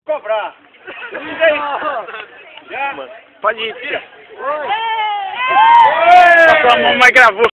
cobrar. Já? Pode ir. Oi! A sua mamãe gravou.